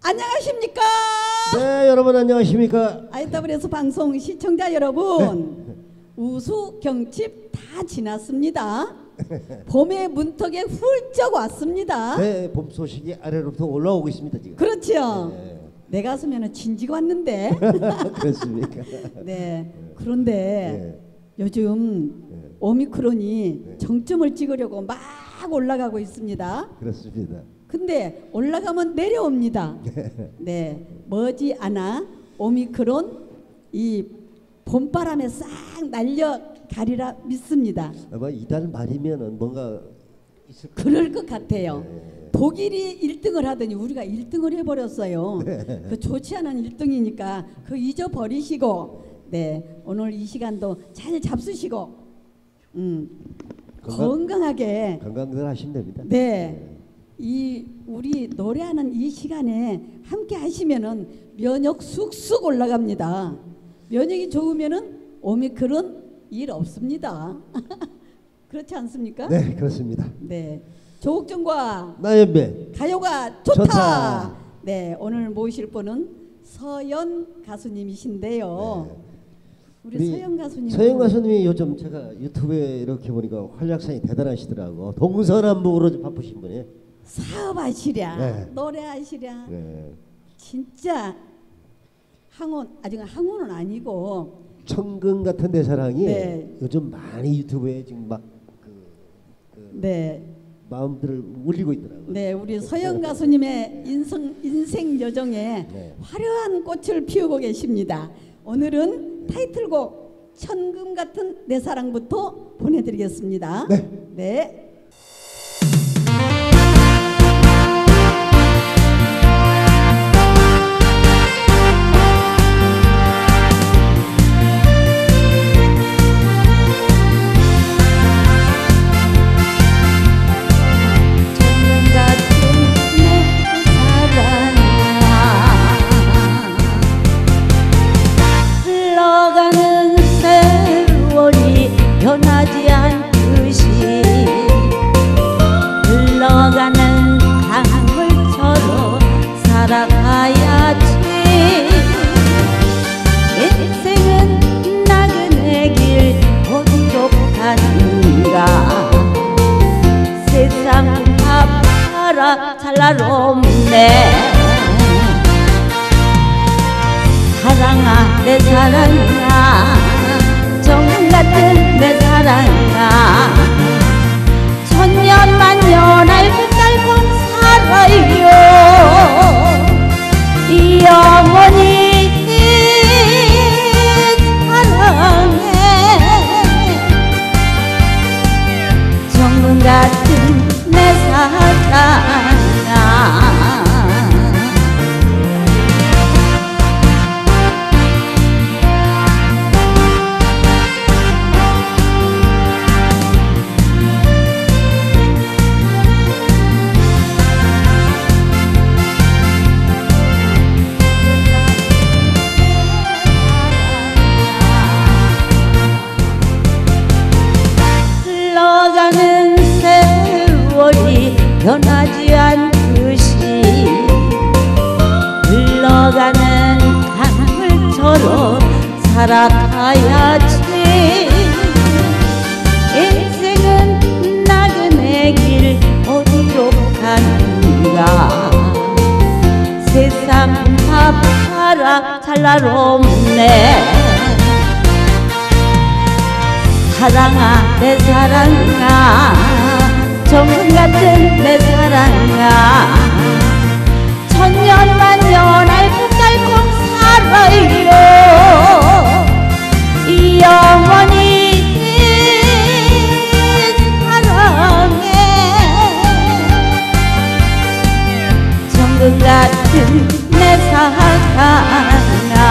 안녕하십니까? 네, 여러분 안녕하십니까? IWS 방송 시청자 여러분, 우수 경칩 다 지났습니다. 봄의 문턱에 훌쩍 왔습니다. 네, 봄 소식이 아래로부터 올라오고 있습니다 지금. 그렇죠. 네. 내 가슴에는 진지가 왔는데. 그렇습니까? 네. 그런데 요즘 네. 오미크론이 정점을 찍으려고 막 올라가고 있습니다. 그렇습니다. 근데 올라가면 내려옵니다. 네, 머지않아 오미크론 이 봄바람에 싹 날려가리라 믿습니다. 아마 이달 말이면은 뭔가 있을 그럴 것 같아요. 네. 독일이 1등을 하더니 우리가 1등을 해버렸어요. 네. 그 좋지 않은 1등이니까 그 잊어버리시고, 네, 오늘 이 시간도 잘 잡수시고, 건강하게 건강들 하시면 됩니다. 네. 이 우리 노래하는 이 시간에 함께 하시면은 면역 쑥쑥 올라갑니다. 면역이 좋으면은 오미크론 일 없습니다. 그렇지 않습니까? 네, 그렇습니다. 네. 조옥정과 나연배 가요가 좋다. 좋다. 네, 오늘 모실 분은 서연 가수님이신데요. 네. 우리 서연 가수님. 서연 가수님이 요즘 제가 유튜브에 이렇게 보니까 활약상이 대단하시더라고. 동서남북으로 좀 바쁘신 분이. 사업하시랴, 네. 노래하시랴. 네. 진짜 항원, 아직 항원은 아니고 천금 같은 내 사랑이 네. 요즘 많이 유튜브에 지금 막 네, 마음들을 울리고 있더라고요. 네, 우리 서영 가수님의 인생 여정에 네. 화려한 꽃을 피우고 계십니다. 오늘은 타이틀곡 천금 같은 내 사랑부터 보내드리겠습니다. 네. 네. 변하지 않듯이 흘러가는 강물처럼 살아가야지. 인생은 나그네 길 어디로 가는가. 세상 아파라 잘날없네. 사랑아 내 사랑아 정금 같은 내 사랑아 천년만년 알고 살고 살아요. 이 영원히 사랑해. 정금 같은 내 사랑아. 흘러가는 세월이 변하지 않듯이 흘러가는 강물처럼 살아가야지. 인생은 나그네 길 어디로 가는가. 세상 아파라 잘날없네. 사랑아 내 사랑아 정금 같은 내 사랑아 천년만년 알고 살고 살아요. 이 영원히 사랑해. 정금 같은 내 사랑아.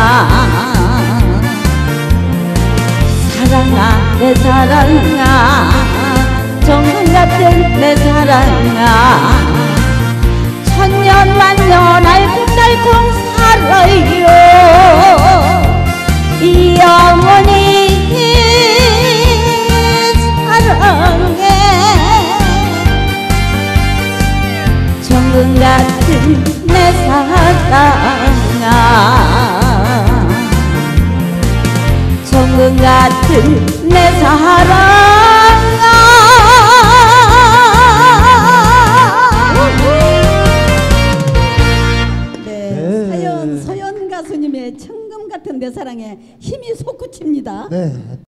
사랑아 내 사랑아 정금 같은 내 사랑아 천년만년 알고 살고 살아요. 이 영원히 사랑해. 정금 천금 같은 내 사랑아 천금 같은 내 사랑아 서연 가수님의 천금 같은 내 사랑에 힘이 솟구칩니다. 네.